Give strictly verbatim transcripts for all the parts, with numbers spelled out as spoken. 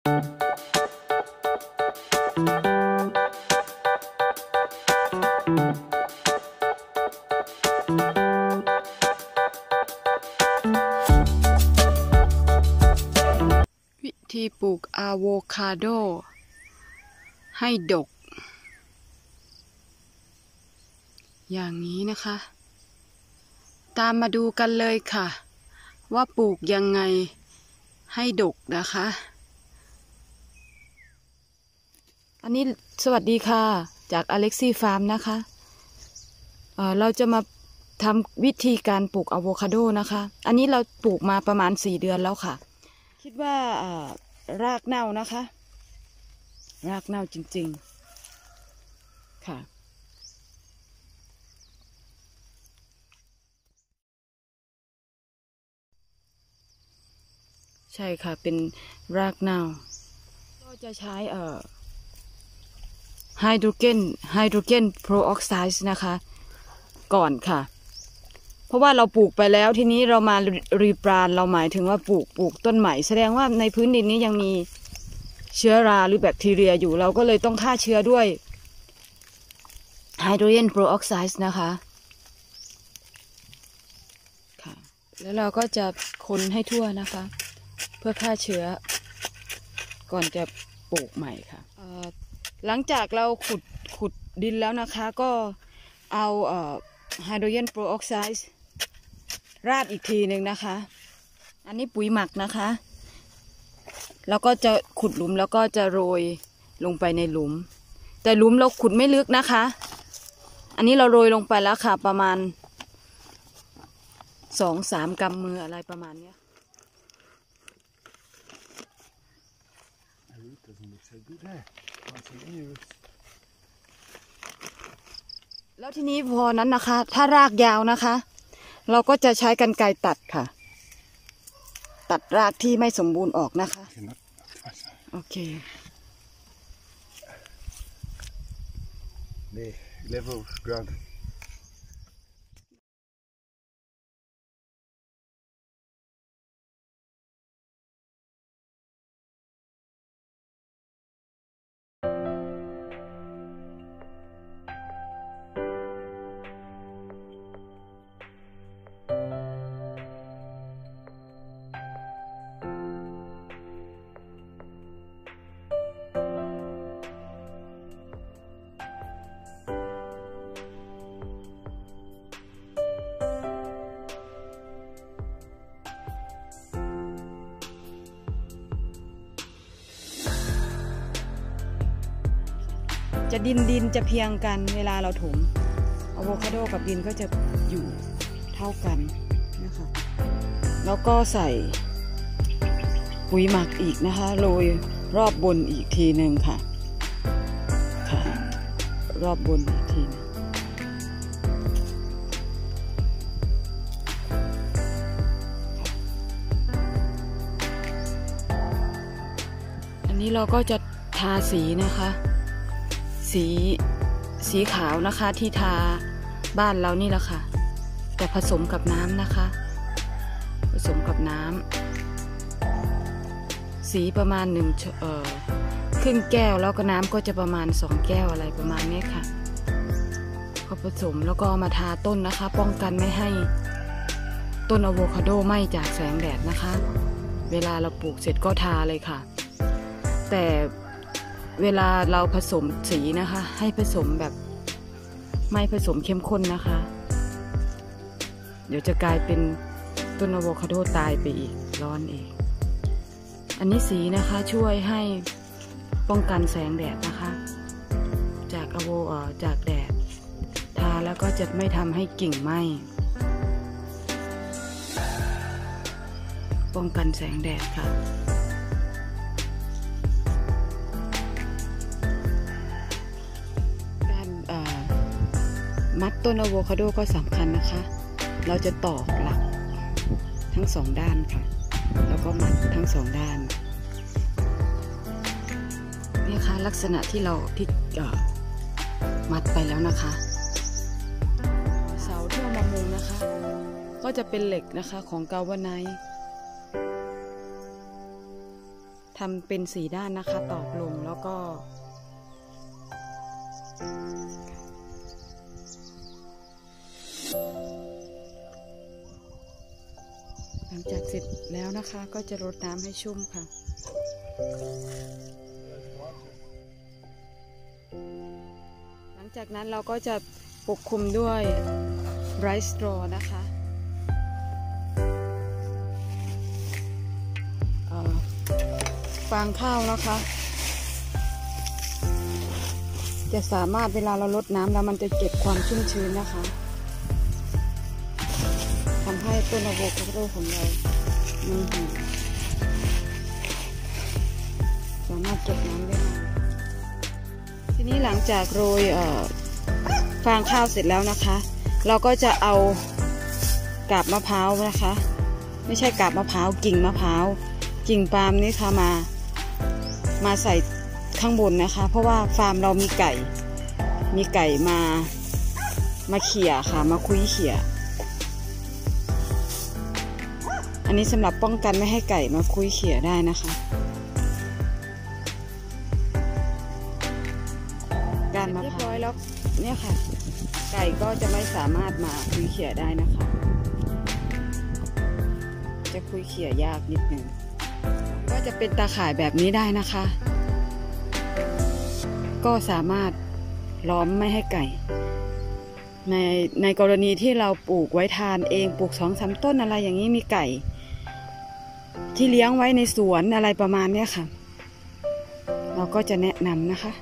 วิธีปลูกอะโวคาโดให้ดกอย่างนี้นะคะตามมาดูกันเลยค่ะว่าปลูกยังไงให้ดกนะคะอันนี้สวัสดีค่ะจากอเล็กซี่ฟาร์มนะคะเอ่อเราจะมาทำวิธีการปลูกอะโวคาโดนะคะอันนี้เราปลูกมาประมาณสี่เดือนแล้วค่ะคิดว่ารากเน่านะคะรากเน่าจริงๆค่ะใช่ค่ะเป็นรากเน่าก็จะใช้เอ่อไฮโดรเจนไฮโดรเจนโปรออกไซด์นะคะก่อนค่ะเพราะว่าเราปลูกไปแล้วทีนี้เรามารีบรานเราหมายถึงว่าปลูกปลูกต้นใหม่แสดงว่าในพื้นดินนี้ยังมีเชื้อราหรือแบคทีเรียอยู่เราก็เลยต้องฆ่าเชื้อด้วยไฮโดรเจนโปรออกไซด์นะคะค่ะแล้วเราก็จะคนให้ทั่วนะคะเพื่อฆ่าเชื้อก่อนจะปลูกใหม่ค่ะหลังจากเราขุดขุดดินแล้วนะคะก็เอาไฮโดรเจนโปรออกไซด์ราดอีกทีหนึ่งนะคะอันนี้ปุ๋ยหมักนะคะแล้วก็จะขุดหลุมแล้วก็จะโรยลงไปในหลุมแต่หลุมเราขุดไม่ลึกนะคะอันนี้เราโรยลงไปแล้วค่ะประมาณสองสามกำมืออะไรประมาณนี้แล้วทีนี้พอนั้นนะคะถ้ารากยาวนะคะเราก็จะใช้กรรไกรตัดค่ะตัดรากที่ไม่สมบูรณ์ออกนะคะโอเคนี่ level ground จะดินดินจะเพียงกันเวลาเราถมอะโวคาโดกับดินก็จะอยู่เท่ากันนะคะแล้วก็ใส่ปุ๋ยหมักอีกนะคะโรยรอบบนอีกทีหนึ่งค่ะค่ะรอบบนอีกทีนึงอันนี้เราก็จะทาสีนะคะสีสีขาวนะคะที่ทาบ้านเรานี่แหละค่ะแต่ผสมกับน้ำนะคะผสมกับน้ำสีประมาณหนึ่งเอ่อครึ่งแก้วแล้วก็น้ำก็จะประมาณสองแก้วอะไรประมาณนี้ค่ะพอผสมแล้วก็มาทาต้นนะคะป้องกันไม่ให้ต้นอะโวคาโดไหม้จากแสงแดดนะคะเวลาเราปลูกเสร็จก็ทาเลยค่ะแต่เวลาเราผสมสีนะคะให้ผสมแบบไม่ผสมเข้มข้นนะคะเดี๋ยวจะกลายเป็นต้นอะโวคาโดตายไปอีกร้อนเองอันนี้สีนะคะช่วยให้ป้องกันแสงแดดนะคะจากอะโวเอ่อจากแดดทาแล้วก็จะไม่ทำให้กิ่งไหม้ป้องกันแสงแดดค่ะมัดต้นอะโวคาโดก็สำคัญนะคะเราจะตอกหลักทั้งสองด้านค่ะแล้วก็มัดทั้งสองด้านนี่ค่ะลักษณะที่เราที่มัดไปแล้วนะคะเสาที่เอามามุงนะคะก็จะเป็นเหล็กนะคะของกาวาไนท์ทำเป็นสีด้านนะคะตอกลงแล้วก็หลังจากเสร็จแล้วนะคะก็จะรดน้ำให้ชุ่มค่ะหลังจากนั้นเราก็จะปกคลุมด้วยไรซ์สตรอนะคะฟางข้าวนะคะจะสามารถเวลาเราลดน้ำแล้วมันจะเก็บความชุ่มชื้นนะคะทำให้ต้นอะโวคาโดของเราไม่แห้งสามารถเก็บน้ำได้นานทีนี้หลังจากโรยฟางข้าวเสร็จแล้วนะคะเราก็จะเอากาบมะพร้าวนะคะไม่ใช่กาบมะพร้าวกิ่งมะพร้าวกิ่งปาล์มนี่ค่ะมามาใส่ข้างบนนะคะเพราะว่าฟาร์มเรามีไก่มีไก่มามาเขี่ยค่ะมาคุยเขี่ยอันนี้สำหรับป้องกันไม่ให้ไก่มาคุยเขี่ยได้นะคะการมาเรียบร้อยแล้วเนี่ยค่ะไก่ก็จะไม่สามารถมาคุยเขี่ยได้นะคะจะคุยเขี่ยยากนิดหนึ่งก็จะเป็นตาข่ายแบบนี้ได้นะคะก็สามารถล้อมไม่ให้ไก่ในในกรณีที่เราปลูกไว้ทานเองปลูกสองสามต้นอะไรอย่างนี้มีไก่ที่เลี้ยงไว้ในสวนอะไรประมาณนี้ค่ะเราก็จะแนะนำนะคะ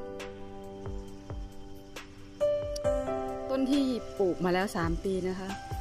ต้นที่ปลูกมาแล้วสามปีนะคะ